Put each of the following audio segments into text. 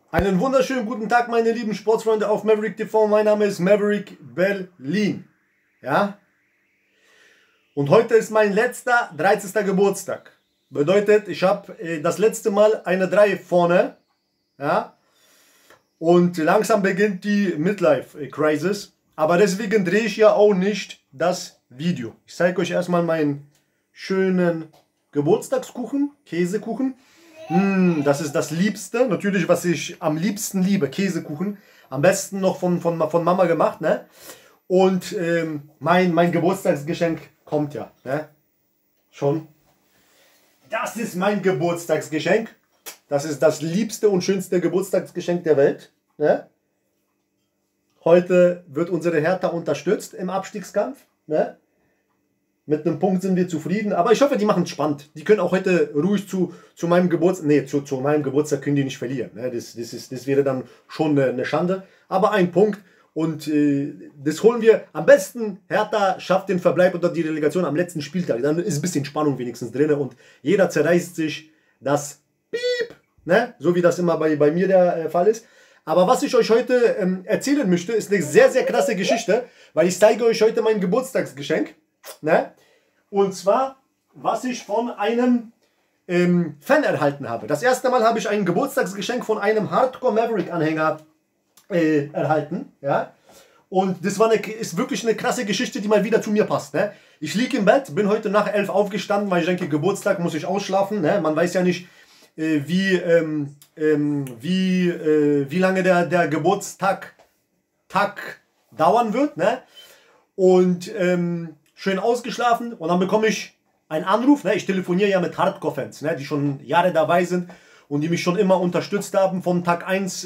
Einen wunderschönen guten Tag, meine lieben Sportsfreunde auf Maverick TV. Mein Name ist Maverick Berlin. Ja? Und heute ist mein letzter 30. Geburtstag. Bedeutet, ich habe das letzte Mal eine 3 vorne. Ja? Und langsam beginnt die Midlife-Crisis. Aber deswegen drehe ich ja auch nicht das Video. Ich zeige euch erstmal meinen schönen Geburtstagskuchen, Käsekuchen. Das ist das Liebste, natürlich, was ich am liebsten liebe, Käsekuchen. Am besten noch von Mama gemacht, ne? Und mein Geburtstagsgeschenk kommt ja, ne? Schon. Das ist mein Geburtstagsgeschenk. Das ist das liebste und schönste Geburtstagsgeschenk der Welt, ne? Heute wird unsere Hertha unterstützt im Abstiegskampf, ne? Mit einem Punkt sind wir zufrieden, aber ich hoffe, die machen es spannend. Die können auch heute ruhig zu meinem Geburtstag, nee, zu meinem Geburtstag können die nicht verlieren. Ne? Das wäre dann schon eine Schande. Aber ein Punkt und das holen wir. Am besten, Hertha schafft den Verbleib unter die Relegation am letzten Spieltag. Dann ist ein bisschen Spannung wenigstens drin und jeder zerreißt sich das Piep, ne? So wie das immer bei mir der Fall ist. Aber was ich euch heute erzählen möchte, ist eine sehr, sehr krasse Geschichte, weil ich zeige euch heute mein Geburtstagsgeschenk. Ne? Und zwar, was ich von einem Fan erhalten habe. Das erste Mal habe ich ein Geburtstagsgeschenk von einem Hardcore Maverick Anhänger erhalten. Ja? Und das ist wirklich eine krasse Geschichte, die mal wieder zu mir passt. Ne? Ich liege im Bett, bin heute nach 11 aufgestanden, weil ich denke, Geburtstag muss ich ausschlafen. Ne? Man weiß ja nicht, wie lange der Geburtstag dauern wird. Ne? Und schön ausgeschlafen und dann bekomme ich einen Anruf. Ne? Ich telefoniere ja mit Hardcore-Fans, ne? Die schon Jahre dabei sind und die mich schon immer unterstützt haben von Tag 1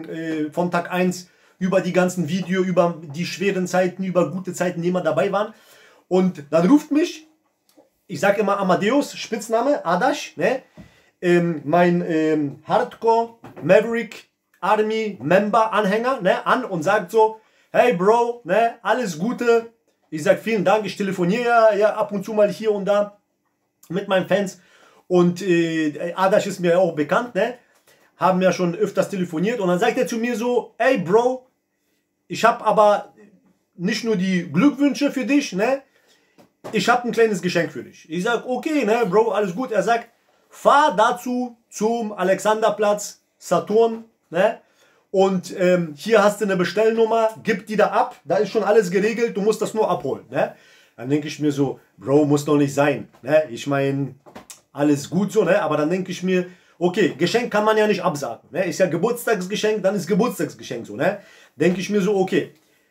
über die ganzen Videos, über die schweren Zeiten, über gute Zeiten, die immer dabei waren. Und dann ruft mich, ich sage immer Amadeus, Spitzname, Adash, ne? Mein Hardcore Maverick Army Member Anhänger, ne? An und sagt so, hey Bro, ne? Alles Gute. Ich sage vielen Dank, ich telefoniere ja ab und zu mal hier und da mit meinen Fans. Und Adash ist mir auch bekannt, ne? Haben ja schon öfters telefoniert. Und dann sagt er zu mir so, ey Bro, ich habe aber nicht nur die Glückwünsche für dich, ne? Ich habe ein kleines Geschenk für dich. Ich sage, okay, ne, Bro, alles gut. Er sagt, fahr dazu zum Alexanderplatz, Saturn, ne? Und hier hast du eine Bestellnummer, gib die da ab, da ist schon alles geregelt, du musst das nur abholen. Ne? Dann denke ich mir so, Bro, muss doch nicht sein. Ne? Ich meine, alles gut so, ne? Aber dann denke ich mir, okay, Geschenk kann man ja nicht absagen. Ne? Ist ja Geburtstagsgeschenk, dann ist Geburtstagsgeschenk so. Ne? Denke ich mir so, okay.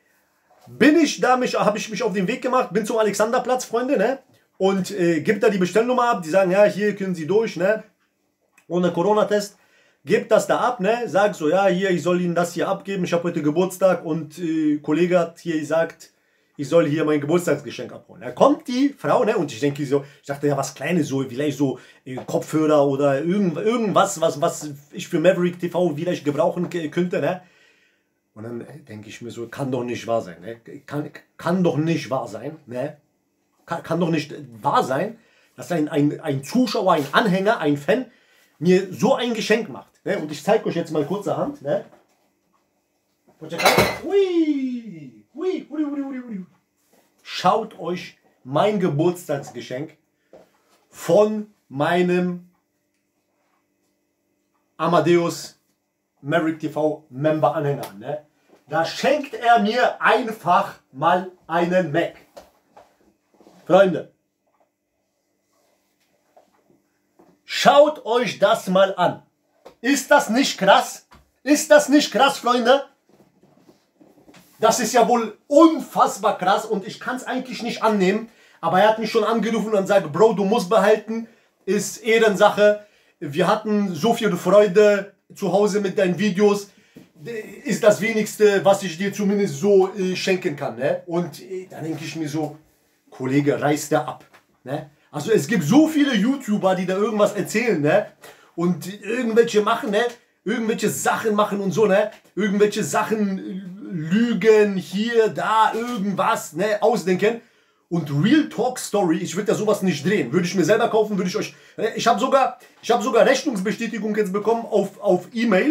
Habe ich mich auf den Weg gemacht, bin zum Alexanderplatz, Freunde, ne? Und gibt da die Bestellnummer ab, die sagen, ja, hier können Sie durch, ne? Ohne Corona-Test. Gebt das da ab, ne? Sag so, ja, hier, ich soll Ihnen das hier abgeben. Ich habe heute Geburtstag und Kollege hat hier gesagt, ich soll hier mein Geburtstagsgeschenk abholen. Da kommt die Frau, ne? Und ich denke so, ich dachte ja, was Kleines, so vielleicht so Kopfhörer oder irgendwas, was ich für Maverick TV vielleicht gebrauchen könnte, ne? Und dann denke ich mir so, kann doch nicht wahr sein, ne? Kann doch nicht wahr sein, ne? Kann doch nicht wahr sein, dass ein Zuschauer, ein Anhänger, ein Fan mir so ein Geschenk macht. Ne? Und ich zeige euch jetzt mal kurzerhand. Ne? Ui, ui, ui, ui, ui, ui. Schaut euch mein Geburtstagsgeschenk von meinem Amadeus Maverick TV Member Anhänger an. Ne? Da schenkt er mir einfach mal einen Mac. Freunde, schaut euch das mal an. Ist das nicht krass? Ist das nicht krass, Freunde? Das ist ja wohl unfassbar krass und ich kann es eigentlich nicht annehmen. Aber er hat mich schon angerufen und sagt, Bro, du musst behalten, ist Ehrensache. Wir hatten so viel Freude zu Hause mit deinen Videos. Ist das Wenigste, was ich dir zumindest so schenken kann. Ne? Und dann denke ich mir so, Kollege, reißt der ab. Ne? Also es gibt so viele YouTuber, die da irgendwas erzählen, ne? Und irgendwelche machen, ne? Irgendwelche Sachen machen und so, ne? Irgendwelche Sachen lügen, hier, da, irgendwas, ne? Ausdenken. Und Real Talk Story, ich würde ja sowas nicht drehen. Würde ich mir selber kaufen, würde ich euch... Ich habe sogar Rechnungsbestätigung jetzt bekommen auf E-Mail.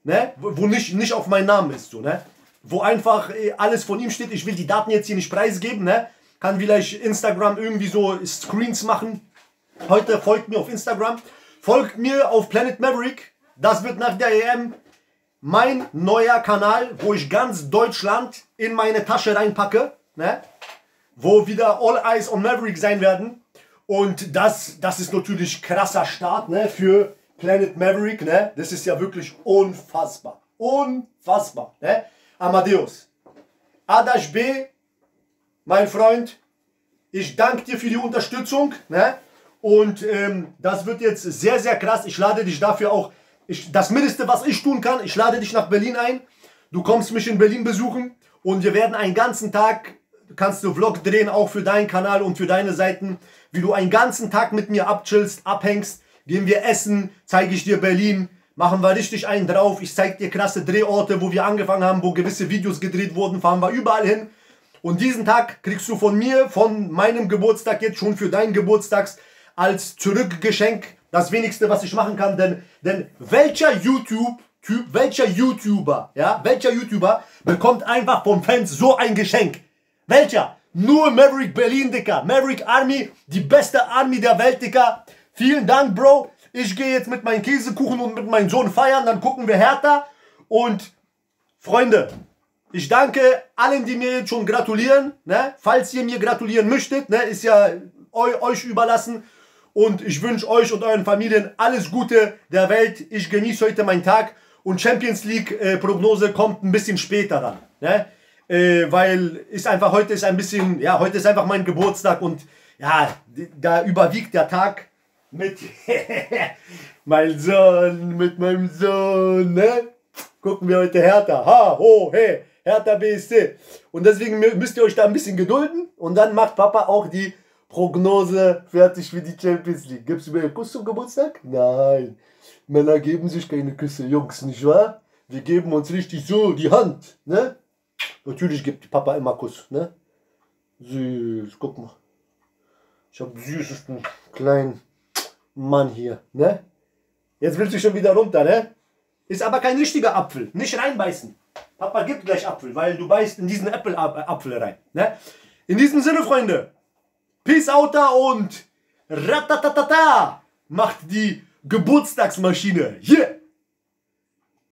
ne? Wo nicht auf meinen Namen ist, so, ne? Wo einfach alles von ihm steht. Ich will die Daten jetzt hier nicht preisgeben, ne? Kann vielleicht Instagram irgendwie so Screens machen. Heute folgt mir auf Instagram. Folgt mir auf Planet Maverick. Das wird nach der EM mein neuer Kanal, wo ich ganz Deutschland in meine Tasche reinpacke, ne? Wo wieder All Eyes on Maverick sein werden. Und das ist natürlich krasser Start, ne? Für Planet Maverick, ne? Das ist ja wirklich unfassbar. Unfassbar, ne? Amadeus. Adash B, mein Freund, ich danke dir für die Unterstützung, ne? Und das wird jetzt sehr, sehr krass. Ich lade dich dafür auch, das Mindeste, was ich tun kann, ich lade dich nach Berlin ein. Du kommst mich in Berlin besuchen und wir werden einen ganzen Tag, kannst du Vlog drehen, auch für deinen Kanal und für deine Seiten, wie du einen ganzen Tag mit mir abchillst, abhängst, gehen wir essen, zeige ich dir Berlin, machen wir richtig einen drauf, ich zeige dir krasse Drehorte, wo wir angefangen haben, wo gewisse Videos gedreht wurden, fahren wir überall hin. Und diesen Tag kriegst du von mir, von meinem Geburtstag jetzt schon für deinen Geburtstags als Zurückgeschenk das Wenigste, was ich machen kann, denn welcher YouTuber bekommt einfach von Fans so ein Geschenk? Welcher? Nur Maverick Berlin, Dicker. Maverick Army, die beste Army der Welt, Dicker. Vielen Dank, Bro. Ich gehe jetzt mit meinem Käsekuchen und mit meinem Sohn feiern, dann gucken wir Hertha. Und Freunde, ich danke allen, die mir jetzt schon gratulieren. Ne? Falls ihr mir gratulieren möchtet, ne, ist ja euch überlassen. Und ich wünsche euch und euren Familien alles Gute der Welt. Ich genieße heute meinen Tag. Und Champions League Prognose kommt ein bisschen später dann. Ne? Weil ist einfach, heute ist ein bisschen, ja, heute ist einfach mein Geburtstag. Und ja, da überwiegt der Tag mit mit meinem Sohn. Ne? Gucken wir heute Hertha. Ha, ho, he. Hertha BSC. Und deswegen müsst ihr euch da ein bisschen gedulden. Und dann macht Papa auch die Prognose fertig für die Champions League. Gibst du mir einen Kuss zum Geburtstag? Nein. Männer geben sich keine Küsse, Jungs, nicht wahr? Wir geben uns richtig so die Hand, ne? Natürlich gibt Papa immer Kuss, ne? Süß, guck mal. Ich hab den süßesten kleinen Mann hier, ne? Jetzt willst du schon wieder runter, ne? Ist aber kein richtiger Apfel. Nicht reinbeißen. Papa gibt gleich Apfel, weil du beißt in diesen Apfel rein, ne? In diesem Sinne, Freunde. Peace out und ratatatata macht die Geburtstagsmaschine. Yeah!